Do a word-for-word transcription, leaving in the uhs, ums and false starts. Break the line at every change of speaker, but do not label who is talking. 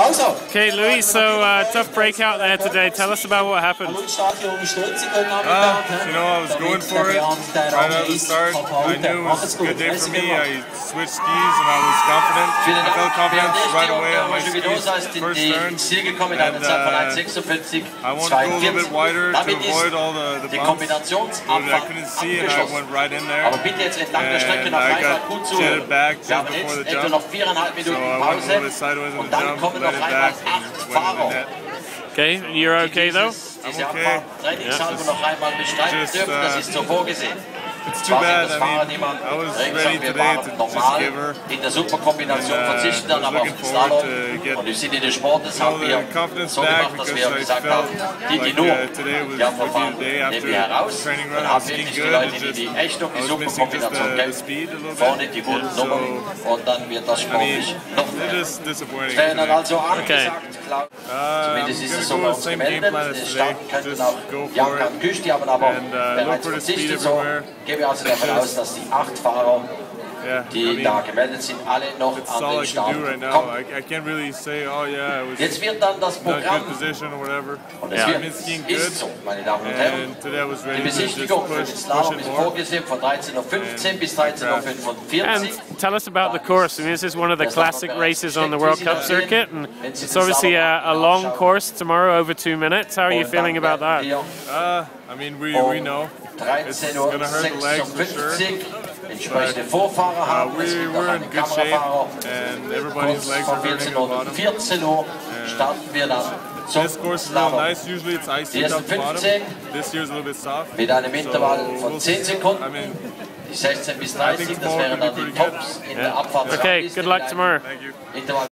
Okay, Louis, so uh, tough breakout there today. Tell us about what happened.
Uh, you know, I was going for it right out of the start. I knew it was a good day for me. I switched skis and I was confident. I felt confident right away on my skis, first turn. And uh, I wanted to go a little bit wider to avoid all the, the bumps, but I couldn't see and I went right in there. And I got jetted back just before the jump. So I went a little bit sideways on the jump, let it back, and went in the net.
Okay, you're okay though?
I'm okay. Yeah. Just, uh, it's too bad. I mean, I was ready today to just give her. And uh, I was looking forward to get all the confidence back because I felt like uh, today was a good day after the training run. I was skiing good. It's just, I was missing just the, the speed a little bit. So, I mean, it's just disappointing today.
Okay.
Uh, I'm going to go with the same game plan as today. Just go for it and uh, look for the speed everywhere. Yeah,
die
I mean,
da gemeldet sind, alle noch
it's
an
all
den
I
Start
can do right now.
kommen.
I, I can't really say, oh yeah, I was
Jetzt wird dann das
in a
Programm,
good position or whatever.
und es
Yeah.
wird,
I've been skiing
ist
good,
so, meine Damen und Herren.
and today I was ready
Die
to just
Besichtigung für
push,
den
push
Slalom
it
ist
more.
vorgesehen von dreizehn Uhr fünfzehn bis dreizehn Uhr fünfundvierzig.
And tell us about the course. I mean, this is one of the classic races on the World Cup circuit, and it's obviously a, a long course tomorrow, over two minutes. How are you feeling about that?
Uh, I mean, we, we know it's going to hurt the legs for sure.
Entsprechende
But,
Vorfahrer
uh,
haben,
we,
es gibt
we're
auch
in
einen
good shape,
Kamerafahrer.
and everybody's
Kurz
legs
vor
are hurting
vierzehn
at the
Uhr und
bottom.
vierzehn Uhr starten wir dann zum
This course is real
Slalom.
nice. Usually it's icy
Die ersten
top to bottom.
fünfzehn
This year's a little bit soft.
mit einem Intervall
So
von
we'll
zehn
see.
Sekunden.
I mean,
Die sechzehn bis
I
dreißig,
think
das
tomorrow
wären
could
dann
be
die
pretty good.
Tops in der Abfahrt.
Okay, good luck tomorrow.
Thank you.
Intervall